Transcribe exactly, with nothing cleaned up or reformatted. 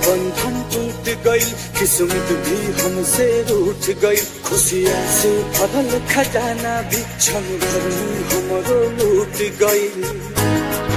बंधन टूट गई, किस्मत भी हमसे रूठ गई। खुशियाँ से भरल खजाना भी क्षण भर में हमरो लूट गई।